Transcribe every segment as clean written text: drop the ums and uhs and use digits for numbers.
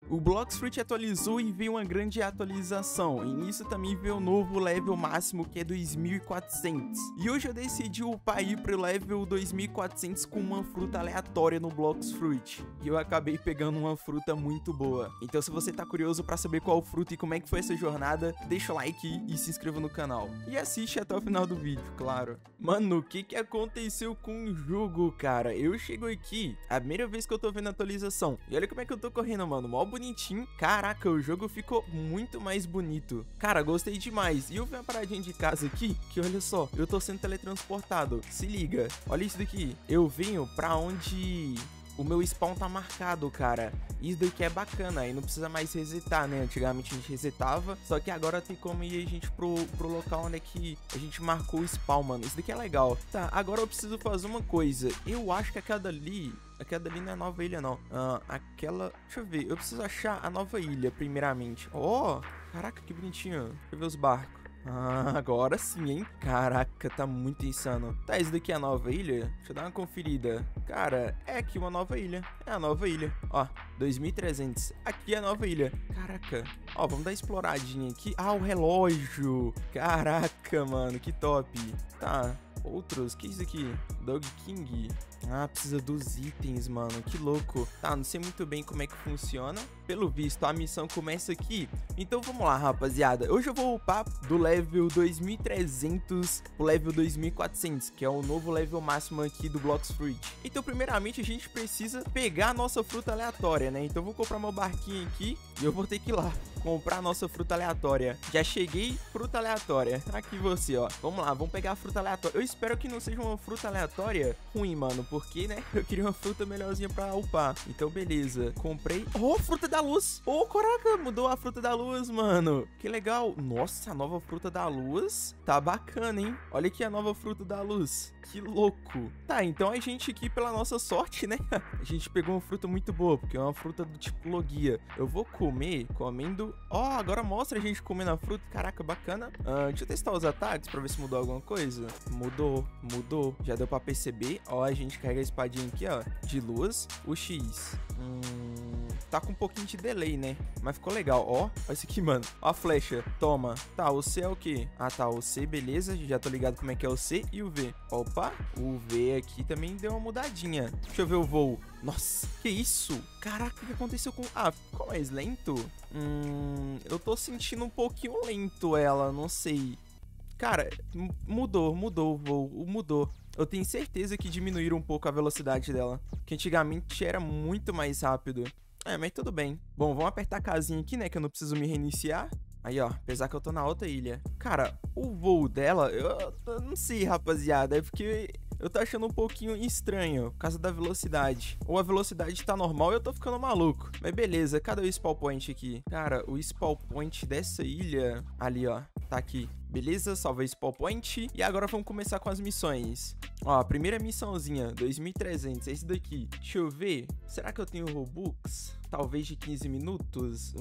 o Blox Fruit atualizou e veio uma grande atualização. E nisso também veio o novo level máximo, que é 2400. E hoje eu decidi upar ir pro level 2400 com uma fruta aleatória no Blox Fruit. E eu acabei pegando uma fruta muito boa. Então se você tá curioso pra saber qual fruta e como é que foi essa jornada, deixa o like e se inscreva no canal. E assiste até o final do vídeo, claro. Mano, o que aconteceu com o jogo, cara? Eu chego aqui, a primeira vez que eu tô vendo a atualização. E olha como é que eu tô correndo, mano. Mó bonitinho. Caraca, o jogo ficou muito mais bonito. Cara, gostei demais. E eu vi uma paradinha de casa aqui, que olha só, eu tô sendo teletransportado. Se liga. Olha isso daqui. Eu venho pra onde o meu spawn tá marcado, cara. Isso daqui é bacana, aí não precisa mais resetar, né? Antigamente a gente resetava, só que agora tem como ir a gente pro local onde é que a gente marcou o spawn, mano. Isso daqui é legal. Tá, agora eu preciso fazer uma coisa. Eu acho que aquela dali não é a nova ilha, não. Deixa eu ver, eu preciso achar a nova ilha, primeiramente. Ó, caraca, que bonitinho. Deixa eu ver os barcos. Ah, agora sim, hein? Caraca, tá muito insano. Tá, isso daqui é a nova ilha? Deixa eu dar uma conferida. Cara, é aqui uma nova ilha. É a nova ilha. Ó, 2300. Aqui é a nova ilha. Caraca. Ó, vamos dar uma exploradinha aqui. Ah, o relógio. Caraca, mano, que top. Tá. Outros, que é isso aqui? Dog King. Ah, precisa dos itens, mano, que louco. Tá, não sei muito bem como é que funciona. Pelo visto, a missão começa aqui. Então vamos lá, rapaziada. Hoje eu vou upar do level 2300 pro level 2400, que é o novo level máximo aqui do Blox Fruit. Então primeiramente a gente precisa pegar a nossa fruta aleatória, né? Então eu vou comprar meu barquinho aqui e eu vou ter que ir lá comprar a nossa fruta aleatória. Já cheguei, fruta aleatória. Aqui você, ó. Vamos lá, vamos pegar a fruta aleatória. Eu espero que não seja uma fruta aleatória ruim, mano, porque, né, eu queria uma fruta melhorzinha pra upar. Então, beleza. Comprei. Oh, fruta da luz. Oh, caraca, mudou a fruta da luz, mano. Que legal. Nossa, a nova fruta da luz tá bacana, hein? Olha aqui a nova fruta da luz. Que louco. Tá, então a gente aqui, pela nossa sorte, né, a gente pegou uma fruta muito boa, porque é uma fruta do tipo Logia. Eu vou comer comendo. Ó, agora mostra a gente comendo a fruta. Caraca, bacana. Deixa eu testar os ataques pra ver se mudou alguma coisa. Mudou. Já deu pra perceber. Ó, a gente carrega a espadinha aqui, ó, de luz. O X. Tá com um pouquinho de delay, né? Mas ficou legal, ó. Olha isso aqui, mano. Ó a flecha. Toma. Tá, o C é o quê? Ah, tá, o C, beleza. Já tô ligado como é que é o C e o V. Opa, o V aqui também deu uma mudadinha. Deixa eu ver o voo. Nossa, que isso? Caraca, o que aconteceu com... Ah, ficou mais lento? Eu tô sentindo um pouquinho lento ela, não sei. Cara, mudou o voo, mudou. Eu tenho certeza que diminuíram um pouco a velocidade dela, que antigamente era muito mais rápido. É, mas tudo bem. Bom, vamos apertar a casinha aqui, né, que eu não preciso me reiniciar. Aí, ó, apesar que eu tô na outra ilha. Cara, o voo dela, eu não sei, rapaziada, é porque eu tô achando um pouquinho estranho por causa da velocidade. Ou a velocidade tá normal e eu tô ficando maluco. Mas beleza, cadê o spawn point aqui? Cara, o spawn point dessa ilha... Ali, ó, tá aqui. Beleza, salvei o spawn point. E agora vamos começar com as missões. Ó, a primeira missãozinha, 2300, é esse daqui. Deixa eu ver, será que eu tenho Robux? Talvez de 15 minutos?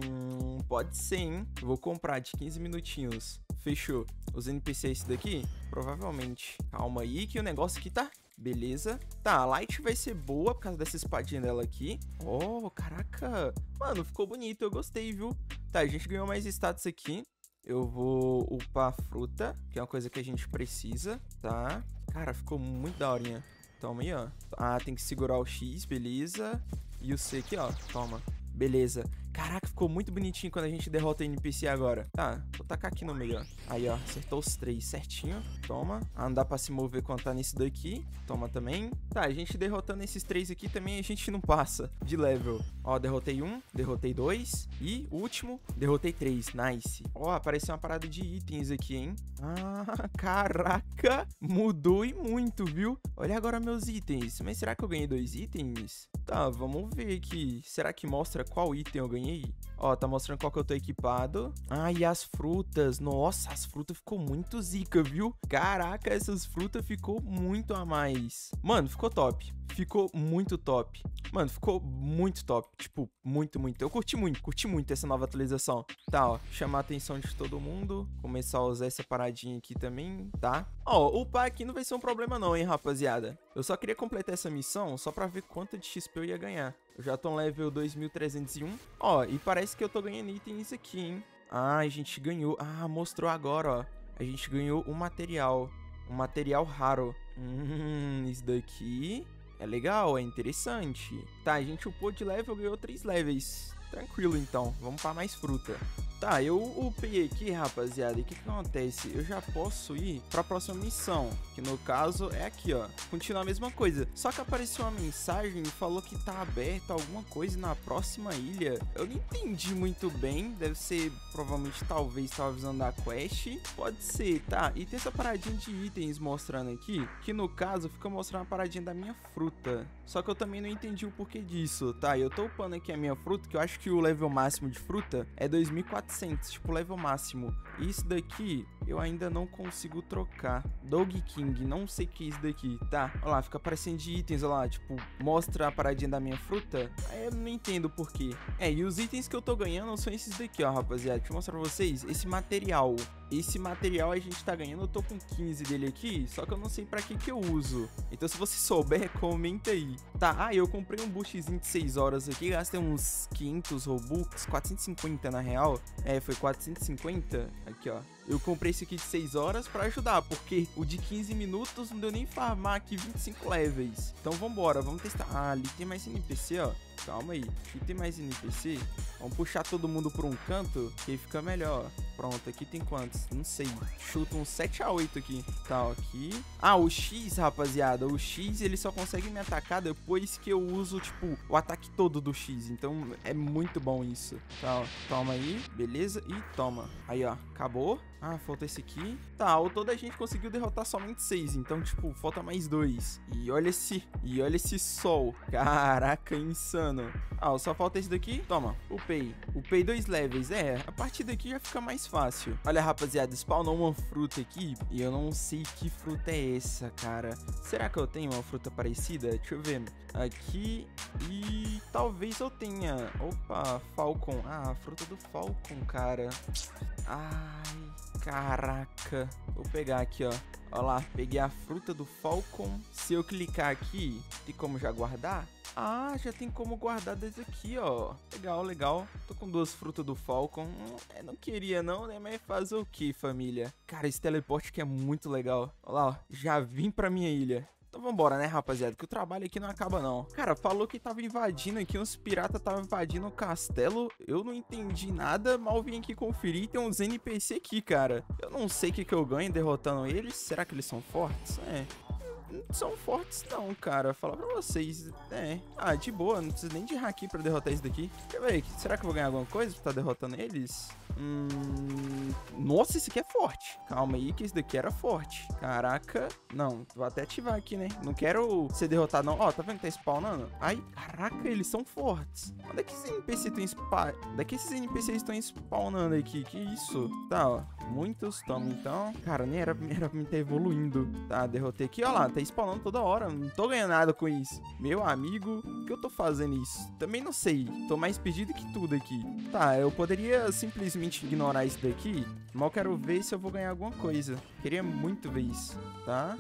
Pode ser, hein? Eu vou comprar de 15 minutinhos. Fechou. Os NPC é esse daqui? Provavelmente. Calma aí que o negócio aqui tá... Beleza. Tá, a Light vai ser boa por causa dessa espadinha dela aqui. Oh, caraca. Mano, ficou bonito, eu gostei, viu? Tá, a gente ganhou mais status aqui. Eu vou upar a fruta, que é uma coisa que a gente precisa, tá? Cara, ficou muito daorinha. Toma aí, ó. Ah, tem que segurar o X, beleza. E o C aqui, ó. Toma. Beleza. Caraca, ficou muito bonitinho quando a gente derrota o NPC agora. Tá, vou tacar aqui no meio, ó. Aí, ó, acertou os três certinho. Toma. Ah, não dá pra se mover quando tá nesse daqui. Toma também. Tá, a gente derrotando esses três aqui também, a gente não passa de level. Ó, derrotei um, derrotei dois. E, último, derrotei três. Nice. Ó, apareceu uma parada de itens aqui, hein? Ah, caraca. Mudou e muito, viu? Olha agora meus itens. Mas será que eu ganhei 2 itens? Tá, vamos ver aqui. Será que mostra qual item eu ganhei? Ó, tá mostrando qual que eu tô equipado. Ah, e as frutas. Nossa, as frutas ficou muito zica, viu? Caraca, essas frutas ficou muito a mais. Mano, ficou top. Ficou muito top. Mano, ficou muito top. Tipo, muito. Eu curti muito essa nova atualização. Tá, ó, chamar a atenção de todo mundo. Começar a usar essa paradinha aqui também, tá? Ó, upar aqui não vai ser um problema não, hein, rapaziada. Eu só queria completar essa missão só pra ver quanto de XP eu ia ganhar. Eu já tô no level 2301. Ó, e parece que eu tô ganhando itens aqui, hein? Ah, a gente ganhou. Ah, mostrou agora, ó. A gente ganhou um material raro. Isso daqui é legal, é interessante. Tá, a gente upou de level, ganhou 3 levels. Tranquilo, então. Vamos pra mais fruta. Tá, eu upei aqui, rapaziada. E o que acontece? Eu já posso ir pra próxima missão, que no caso é aqui, ó. Continua a mesma coisa. Só que apareceu uma mensagem e falou que tá aberta alguma coisa na próxima ilha. Eu não entendi muito bem. Deve ser, provavelmente, talvez, tava avisando da quest. Pode ser, tá. E tem essa paradinha de itens mostrando aqui, que no caso fica mostrando a paradinha da minha fruta. Só que eu também não entendi o porquê disso, tá? Eu tô upando aqui a minha fruta, que eu acho que o level máximo de fruta é 2400, tipo, level máximo. E isso daqui eu ainda não consigo trocar. Dog King, não sei o que é isso daqui, tá? Olha lá, fica aparecendo de itens, olha lá, tipo, mostra a paradinha da minha fruta. Aí eu não entendo o porquê. É, e os itens que eu tô ganhando são esses daqui, ó, rapaziada. Deixa eu mostrar pra vocês. Esse material a gente tá ganhando, eu tô com 15 dele aqui, só que eu não sei pra que eu uso. Então se você souber, comenta aí. Tá, eu comprei um boostzinho de 6 horas aqui, gastei uns 500 Robux, 450 na real. É, foi 450, aqui ó. Eu comprei esse aqui de 6 horas pra ajudar, porque o de 15 minutos não deu nem farmar aqui 25 levels. Então vambora, vamos testar. Ah, ali tem mais NPC, ó. Calma aí, aqui tem mais NPC. Vamos puxar todo mundo por um canto, que aí fica melhor. Pronto, aqui tem quantos? Não sei. Chuta uns 7 a 8 aqui. Tá, ó, aqui. Ah, o X, rapaziada. O X, ele só consegue me atacar depois que eu uso, tipo, o ataque todo do X. Então, é muito bom isso. Tá, ó. Toma aí. Beleza. E toma. Aí, ó. Acabou. Ah, falta esse aqui. Tá, ao todo a gente conseguiu derrotar somente 6. Então, tipo, falta mais 2. E olha esse sol. Caraca, insano. Ah, só falta esse daqui. Toma, upei. Upei 2 levels. É, a partir daqui já fica mais fácil. Olha, rapaziada, spawnou uma fruta aqui. E eu não sei que fruta é essa, cara. Será que eu tenho uma fruta parecida? Deixa eu ver. Aqui. E talvez eu tenha. Opa, Falcon. Ah, a fruta do Falcon, cara. Ai, caraca. Vou pegar aqui, ó. Olha lá, peguei a fruta do Falcon. Se eu clicar aqui, tem como já guardar? Ah, já tem como guardar desde aqui, ó. Legal, legal. Tô com 2 frutas do Falcon. Não queria não, né? Mas fazer o que, família? Cara, esse teleporte aqui é muito legal. Olha lá, ó. Já vim pra minha ilha. Então vambora, né, rapaziada, que o trabalho aqui não acaba não. Cara, falou que tava invadindo aqui, uns piratas estavam invadindo o castelo. Eu não entendi nada, mal vim aqui conferir. Tem uns NPC aqui, cara. Eu não sei o que eu ganho derrotando eles. Será que eles são fortes? É, não são fortes não, cara. Falar pra vocês. É. Ah, de boa, não precisa nem de haki pra derrotar isso daqui. Deixa eu ver, será que eu vou ganhar alguma coisa pra estar derrotando eles? Nossa, esse aqui é forte. Calma aí que esse daqui era forte. Caraca. Não, vou até ativar aqui, né? Não quero ser derrotado, não. Ó, tá vendo que tá spawnando? Ai, caraca, eles são fortes. Onde é que esses NPCs estão Onde é que esses NPCs estão spawnando aqui? Que isso? Tá, ó. Muitos toma, então. Cara, nem era pra mim estar evoluindo. Tá, derrotei aqui. Ó lá, tá spawnando toda hora. Não tô ganhando nada com isso. Meu amigo, por que eu tô fazendo isso? Também não sei. Tô mais perdido que tudo aqui. Tá, eu poderia simplesmente ignorar isso daqui, mal quero ver se eu vou ganhar alguma coisa. Queria muito ver isso, tá?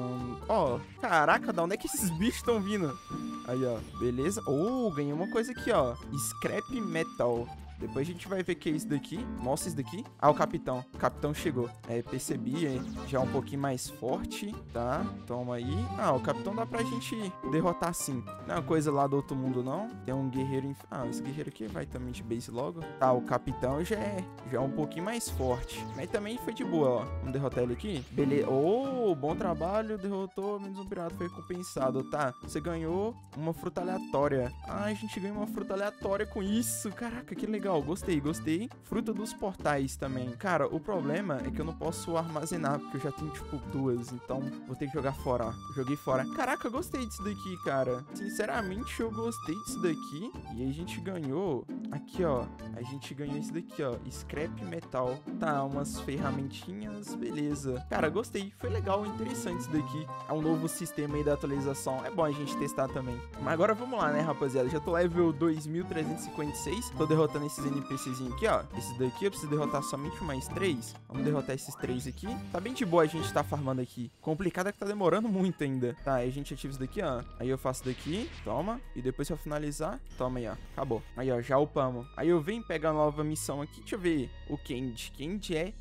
Ó, caraca, da onde é que esses bichos estão vindo? Aí, ó, beleza. Oh, ganhei uma coisa aqui, ó. Scrap Metal. Depois a gente vai ver o que é isso daqui. Mostra isso daqui. Ah, o capitão. O capitão chegou. É, percebi, hein? Já um pouquinho mais forte, tá? Toma aí. Ah, o capitão dá pra gente derrotar sim. Não é uma coisa lá do outro mundo, não. Tem um guerreiro... Ah, esse guerreiro aqui vai também de base logo. Tá, o capitão já é um pouquinho mais forte. Mas também foi de boa, ó. Vamos derrotar ele aqui. Beleza. Oh, bom trabalho. Derrotou, menos um pirata. Foi recompensado, tá? Você ganhou uma fruta aleatória. Ah, a gente ganhou uma fruta aleatória com isso. Caraca, que legal. Gostei. Fruta dos portais também. Cara, o problema é que eu não posso armazenar, porque eu já tenho, tipo, 2. Então, vou ter que jogar fora, ó. Joguei fora. Caraca, eu gostei disso daqui, cara. Sinceramente, eu gostei disso daqui. E aí a gente ganhou... Aqui, ó. A gente ganhou esse daqui, ó. Scrap Metal. Tá, umas ferramentinhas. Beleza. Cara, gostei. Foi legal, interessante isso daqui. É um novo sistema aí da atualização. É bom a gente testar também. Mas agora vamos lá, né, rapaziada? Já tô level 2356. Tô derrotando esses esses NPCzinhos aqui, ó. Esses daqui eu preciso derrotar somente mais 3. Vamos derrotar esses 3 aqui. Tá bem de boa a gente tá farmando aqui. Complicado é que tá demorando muito ainda. Tá, aí a gente ativa isso daqui, ó. Aí eu faço daqui, toma. E depois se eu finalizar, toma aí, ó. Acabou. Aí, ó, já upamos. Aí eu venho pegar a nova missão aqui. Deixa eu ver o Candy. Candy é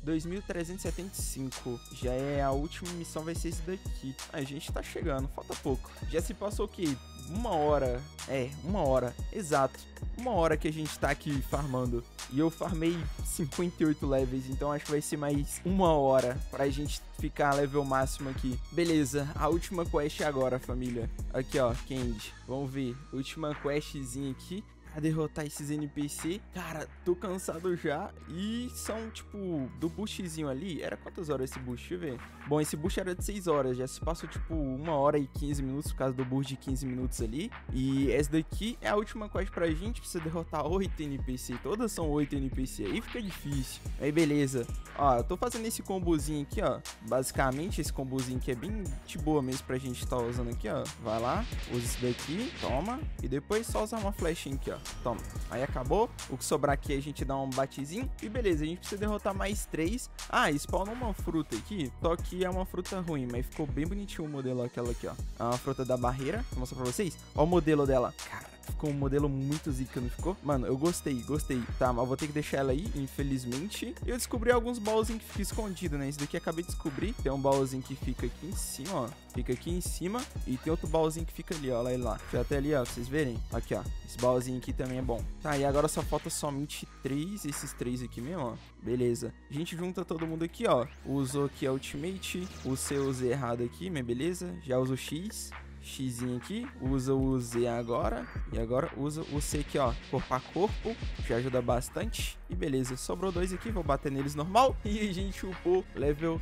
2375. Já é a última missão, vai ser esse daqui. A gente tá chegando, falta pouco. Já se passou o quê? 1 hora. É, 1 hora. Exato. 1 hora que a gente tá aqui farmando. E eu farmei 58 levels, então acho que vai ser mais 1 hora pra gente ficar level máximo aqui. Beleza, a última quest agora, família. Aqui, ó, Candy. Vamos ver. Última questzinha aqui. Pra derrotar esses NPC. Cara, tô cansado já. E são, tipo, do boostzinho ali. Era quantas horas esse boost? Deixa eu ver. Bom, esse boost era de 6 horas. Já se passou, tipo, 1 hora e 15 minutos por causa do boost de 15 minutos ali. E essa daqui é a última quest pra gente. Precisa derrotar 8 NPC. Todas são 8 NPC. Aí fica difícil. Aí, beleza. Ó, eu tô fazendo esse combozinho aqui, ó. Basicamente, esse combozinho aqui é bem de boa mesmo pra gente tá usando aqui, ó. Vai lá, usa isso daqui, toma. E depois só usar uma flechinha aqui, ó. Toma. Aí acabou. O que sobrar aqui a gente dá um batezinho. E beleza, a gente precisa derrotar mais 3. Ah, spawnou uma fruta aqui. Só que é uma fruta ruim, mas ficou bem bonitinho o modelo aquela aqui, ó. É uma fruta da barreira. Vou mostrar pra vocês. Ó o modelo dela. Cara, ficou um modelo muito zica, não ficou? Mano, eu gostei. Tá, mas eu vou ter que deixar ela aí, infelizmente. E eu descobri alguns baúzinhos que fica escondido, né? Esse daqui eu acabei de descobrir. Tem um baúzinho que fica aqui em cima, ó. Fica aqui em cima. E tem outro baúzinho que fica ali, ó. Olha ele lá. Fica até ali, ó, pra vocês verem. Aqui, ó. Esse baúzinho aqui também é bom. Tá, e agora só falta somente 3. Esses 3 aqui mesmo, ó. Beleza. A gente junta todo mundo aqui, ó. Usou aqui a Ultimate. O C eu usei errado aqui, mas beleza. Já uso o X. Xzinho aqui, usa o Z agora. E agora usa o C aqui, ó, corpo a corpo. Já ajuda bastante. E beleza, sobrou 2 aqui, vou bater neles normal. E a gente upou level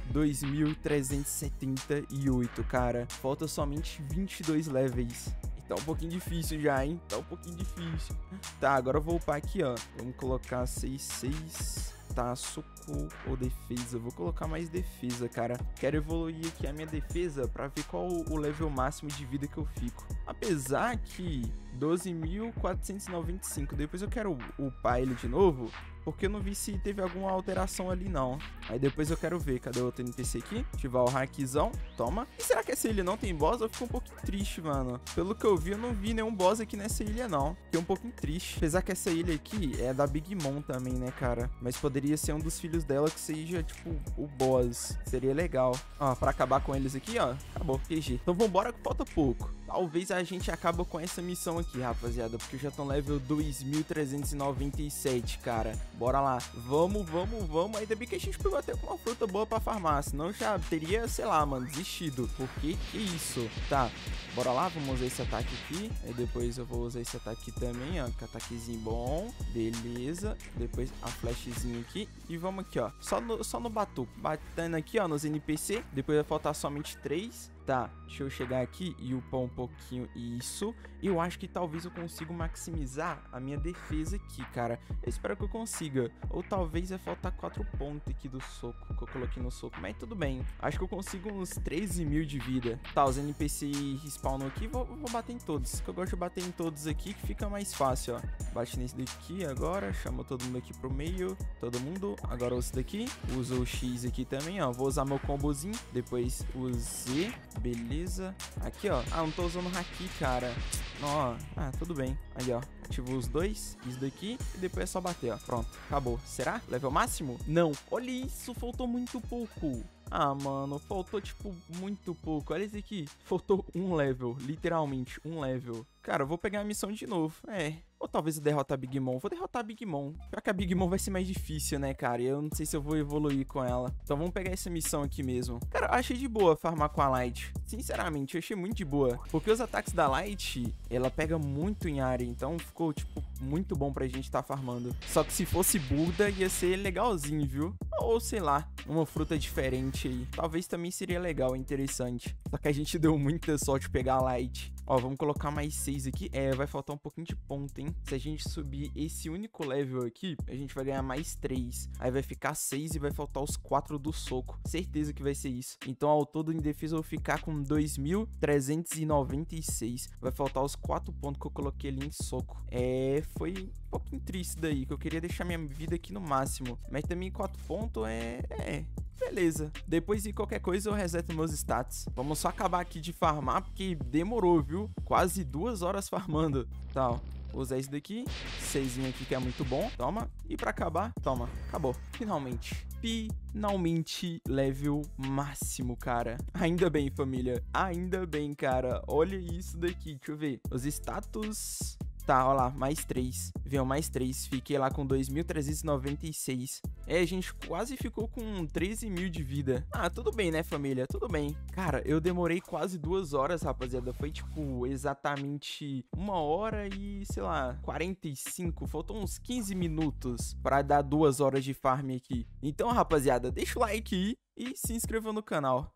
2378, cara. Falta somente 22 levels. Tá um pouquinho difícil já, hein? Tá um pouquinho difícil. Tá, agora eu vou upar aqui, ó. Vamos colocar 6. Tá, soco ou defesa? Vou colocar mais defesa, cara. Quero evoluir aqui a minha defesa pra ver qual o level máximo de vida que eu fico. Apesar que 12.495. Depois eu quero upar ele de novo, porque eu não vi se teve alguma alteração ali, não. Aí depois eu quero ver. Cadê o outro NPC aqui? Ativar o hackzão. Toma. E será que essa ilha não tem boss? Eu fico um pouquinho triste, mano. Pelo que eu vi, eu não vi nenhum boss aqui nessa ilha, não. Fiquei um pouquinho triste. Apesar que essa ilha aqui é da Big Mom também, né, cara? Mas poderia ser um dos filhos dela que seja, tipo, o boss. Seria legal. Ó, pra acabar com eles aqui, ó. Acabou. GG. Então vambora que falta pouco. Talvez a gente acabe com essa missão aqui, rapaziada. Porque já estão level 2397, cara. Bora lá. Vamos. Ainda bem que a gente pegou até uma fruta boa pra farmar. Senão já teria, sei lá, mano, desistido. Porque que isso? Tá. Bora lá. Vamos usar esse ataque aqui. Aí depois eu vou usar esse ataque também, ó. Que ataquezinho bom. Beleza. Depois a flashzinha aqui. E vamos aqui, ó. Só no batuco. Batendo aqui, ó, nos NPC. Depois vai faltar somente 3. Tá, deixa eu chegar aqui e upar um pouquinho isso. Eu acho que talvez eu consiga maximizar a minha defesa aqui, cara. Eu espero que eu consiga. Ou talvez vai faltar 4 pontos aqui do soco que eu coloquei no soco. Mas tudo bem. Acho que eu consigo uns 13 mil de vida. Tá, os NPC respawnam aqui. Vou bater em todos. Que eu gosto de bater em todos aqui, que fica mais fácil, ó. Bate nesse daqui agora. Chama todo mundo aqui pro meio. Todo mundo. Agora usa esse daqui. Usa o X aqui também, ó. Vou usar meu combozinho. Depois o Z. Beleza. Aqui, ó. Ah, não tô usando o haki, cara. Ó. Ah, tudo bem. Aí, ó. Ativou os 2. Isso daqui. E depois é só bater, ó. Pronto. Acabou. Será? Level máximo? Não. Olha isso. Faltou muito pouco. Ah, mano, faltou, tipo, muito pouco. Olha isso aqui. Faltou um level. Literalmente, um level. Cara, eu vou pegar a missão de novo. Ou talvez eu derrote a Big Mom. Vou derrotar a Big Mom. Pior que a Big Mom vai ser mais difícil, né, cara? E eu não sei se eu vou evoluir com ela. Então vamos pegar essa missão aqui mesmo. Cara, eu achei de boa farmar com a Light. Sinceramente, eu achei muito de boa. Porque os ataques da Light, ela pega muito em área. Então ficou, tipo, muito bom pra gente tá farmando. Só que se fosse Burda, ia ser legalzinho, viu? Ou, sei lá, uma fruta diferente aí. Talvez também seria legal, interessante. Só que a gente deu muita sorte de pegar a Light. Ó, vamos colocar mais 6 aqui. Vai faltar um pouquinho de ponto, hein? Se a gente subir esse único level aqui, a gente vai ganhar mais 3. Aí vai ficar 6 e vai faltar os 4 do soco. Certeza que vai ser isso. Então, ao todo, em defesa, eu vou ficar com 2.396. Vai faltar os 4 pontos que eu coloquei ali em soco. Foi um pouquinho triste daí, que eu queria deixar minha vida aqui no máximo. Mas também 4 pontos beleza. Depois de qualquer coisa eu reseto meus stats. Vamos só acabar aqui de farmar, porque demorou, viu? Quase 2 horas farmando. Tá, ó. Vou usar esse daqui. 6 aqui que é muito bom. Toma. E pra acabar, toma. Acabou. Finalmente. Finalmente level máximo, cara. Ainda bem, família. Ainda bem, cara. Olha isso daqui. Deixa eu ver. Os status... Tá, ó lá, mais 3. Veio mais 3. Fiquei lá com 2.396. A gente quase ficou com 13 mil de vida. Ah, tudo bem, né, família? Tudo bem. Cara, eu demorei quase 2 horas, rapaziada. Foi, tipo, exatamente 1 hora e, sei lá, 45. Faltou uns 15 minutos pra dar 2 horas de farm aqui. Então, rapaziada, deixa o like aí e se inscreva no canal.